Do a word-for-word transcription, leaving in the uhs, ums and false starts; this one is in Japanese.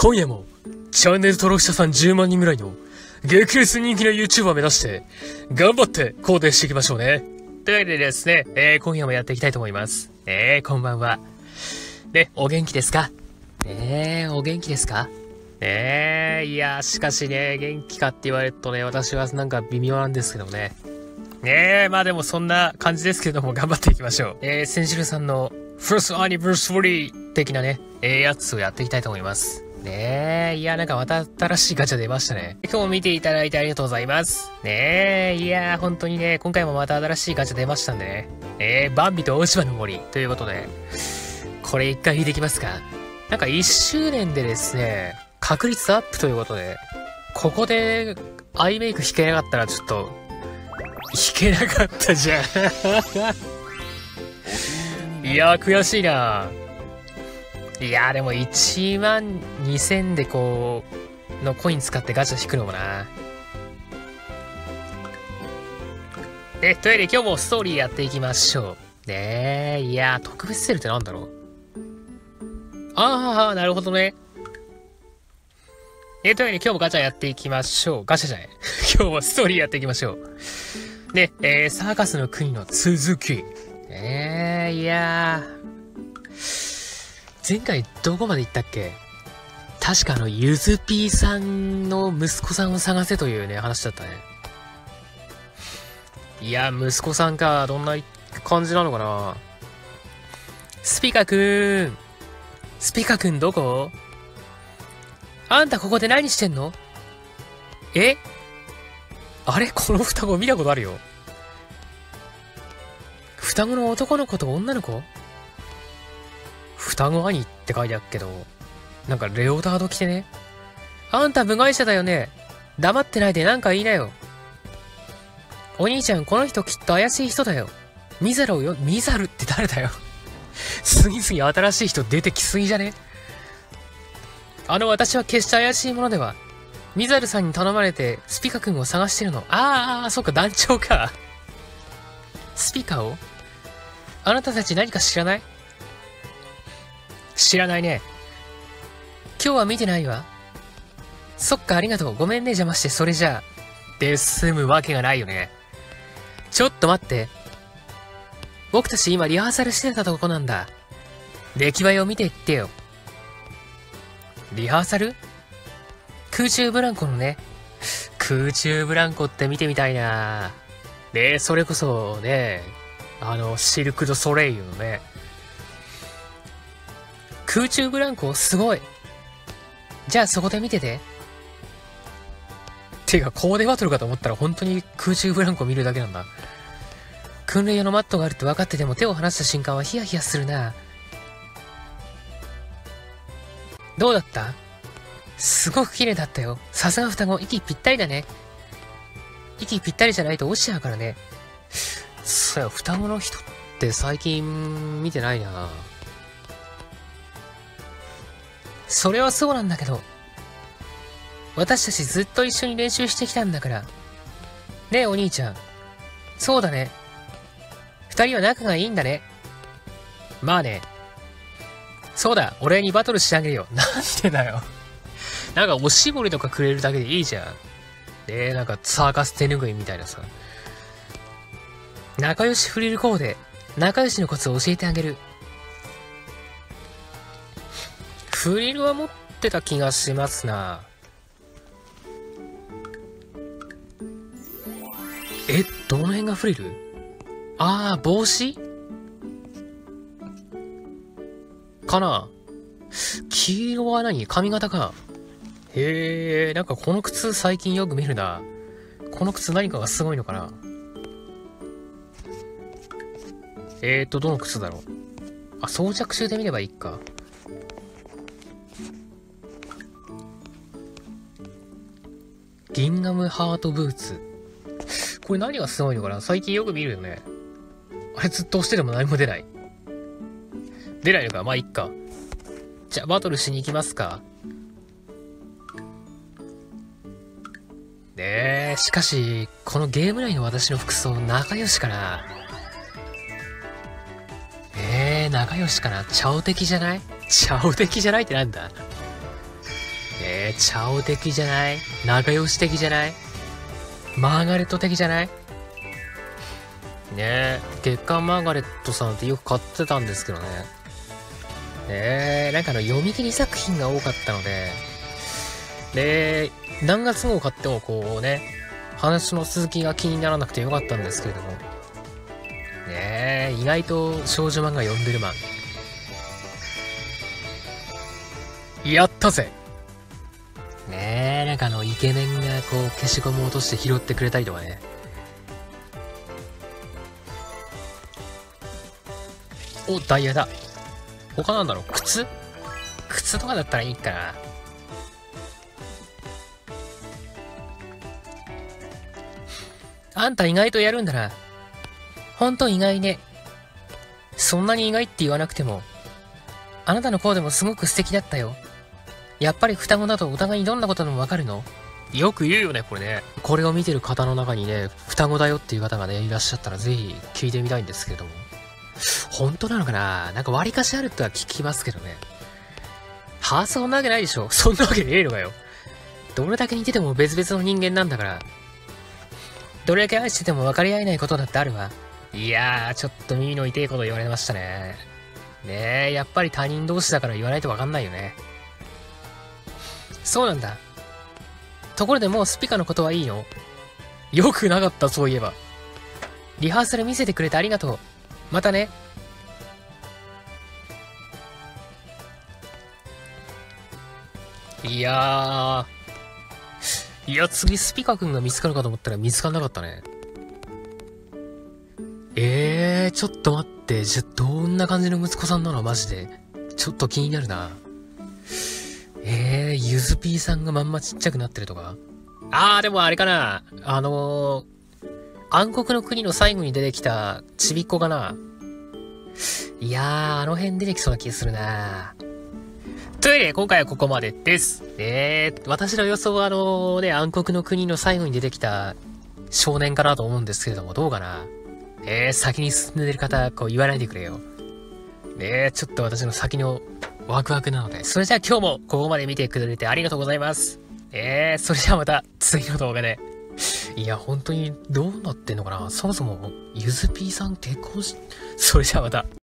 今夜も、チャンネル登録者さんじゅうまんにんぐらいの、激烈人気の YouTuber を目指して、頑張って行動していきましょうね。というわけでですね、えー、今夜もやっていきたいと思います。えー、こんばんは。ね、お元気ですか？えー、お元気ですか？えー、いやー、しかしね、元気かって言われるとね、私はなんか微妙なんですけどね。ねえ、まあでもそんな感じですけれども、頑張っていきましょう。えー、センシルさんの、ファーストアニバーサリー的なね、えー、やつをやっていきたいと思います。ねえ、いや、なんかまた新しいガチャ出ましたね。今日も見ていただいてありがとうございます。ねえ、いや、本当にね、今回もまた新しいガチャ出ましたんでね。えー、バンビと大島の森ということで、これ一回引いてきますか。なんかいっしゅうねんでですね、確率アップということで、ここでアイメイク引けなかったらちょっと、引けなかったじゃん。いやー、悔しいな。いやー、でもいちまんにせんでこう、のコイン使ってガチャ引くのもな。え、というわけで今日もストーリーやっていきましょう。ねえ、いやー、特別セールってなんだろう。あー、なるほどね。え、というわけで今日もガチャやっていきましょう。ガチャじゃない。今日もストーリーやっていきましょう。ね、えー、サーカスの国の続き。えー、いやー。前回どこまで行ったっけ？確かあの、ゆずぴーさんの息子さんを探せというね、話だったね。いや、息子さんか。どんな感じなのかな。スピカくーん。スピカくんどこ？あんたここで何してんの？え？あれ？この双子見たことあるよ。双子の男の子と女の子？双子兄って書いてあるけど、なんかレオタード着てね。あんた部外者だよね。黙ってないでなんか言いなよ。お兄ちゃん、この人きっと怪しい人だよ。ミザルをよ、ミザルって誰だよ。次々新しい人出てきすぎじゃね？あの私は決して怪しいものでは。ミザルさんに頼まれてスピカ君を探してるの。ああ、そっか、団長か。スピカを？あなたたち何か知らない？知らないね。今日は見てないわ。そっか、ありがとう。ごめんね、邪魔して。それじゃあ。で済むわけがないよね。ちょっと待って。僕たち今リハーサルしてたとこなんだ。出来栄えを見ていってよ。リハーサル？空中ブランコのね。空中ブランコって見てみたいな。ねえ、それこそね、あの、シルク・ドゥ・ソレイユのね。空中ブランコすごい。じゃあそこで見てて。てか、コーデバトルかと思ったら本当に空中ブランコ見るだけなんだ。訓練用のマットがあるって分かってても手を離した瞬間はヒヤヒヤするな。どうだった？すごく綺麗だったよ。さすが双子、息ぴったりだね。息ぴったりじゃないと落ちちゃうからね。そうや、双子の人って最近見てないな。それはそうなんだけど、私たちずっと一緒に練習してきたんだから。ねえお兄ちゃん。そうだね。二人は仲がいいんだね。まあね。そうだ、俺にバトルしてあげるよ。なんでだよ。なんかおしぼりとかくれるだけでいいじゃん。えー、なんかサーカス手ぬぐいみたいなさ。仲良しフリルコーデ。仲良しのコツを教えてあげる。フリルは持ってた気がしますな。え、どの辺がフリル？あー、帽子？かな？黄色は何？髪型か。へえ、なんかこの靴最近よく見るな。この靴何かがすごいのかな。えーと、どの靴だろう。あ、装着中で見ればいいか。ギンガムハートブーツ。これ何がすごいのかな？最近よく見るよね。あれずっと押してでも何も出ない。出ないのか？まあいっか。じゃあバトルしに行きますか。ねえ、しかし、このゲーム内の私の服装仲良しかな？えー、仲良しかな？チャオ的じゃない？チャオ的じゃないってなんだ？ えー、チャオ的じゃない？仲良し的じゃない？マーガレット的じゃない？ねえ、月刊マーガレットさんってよく買ってたんですけどね。えー、なんかあの、読み切り作品が多かったので、で、何月号買ってもこうね、話の続きが気にならなくてよかったんですけれども。ねえ、意外と少女漫画読んでるマン。やったぜ！ねえ、なんかあの、イケメンがこう、消しゴムを落として拾ってくれたりとかね。お、ダイヤだ。他なんだろう？靴？靴とかだったらいいかな。あんた意外とやるんだな。ほんと意外ね。そんなに意外って言わなくても、あなたのコーデもすごく素敵だったよ。やっぱり双子だとお互いにどんなことでもわかるの？よく言うよね、これね。これを見てる方の中にね、双子だよっていう方がね、いらっしゃったらぜひ聞いてみたいんですけれども。本当なのかな？なんか割かしあるとは聞きますけどね。はぁ、そんなわけないでしょ。そんなわけねえのかよ。どれだけ似てても別々の人間なんだから。どれだけ愛してても分かり合えないことだってあるわ。いやー、ちょっと耳の痛いこと言われましたね。ねえ、やっぱり他人同士だから言わないと分かんないよね。そうなんだ。ところでもうスピカのことはいいの？よくなかった、そういえば。リハーサル見せてくれてありがとう。またね。いやー。いや、次スピカ君が見つかるかと思ったら見つかんなかったね。えー、ちょっと待って。じゃ、どんな感じの息子さんなのマジで。ちょっと気になるな。えー、ゆずぴーさんがまんまちっちゃくなってるとか？あー、でもあれかな。あのー、暗黒の国の最後に出てきたちびっこかな。いやー、あの辺出てきそうな気がするな。というわけで、今回はここまでです。えー、私の予想はあのね、暗黒の国の最後に出てきた少年かなと思うんですけれども、どうかな。えー、先に進んでる方、こう言わないでくれよ。ねえ、ちょっと私の先のワクワクなので。それじゃあ今日もここまで見てくれてありがとうございます。えー、それじゃあまた次の動画で。いや、本当にどうなってんのかな。そもそも、ゆずぴーさん結婚し、それじゃあまた。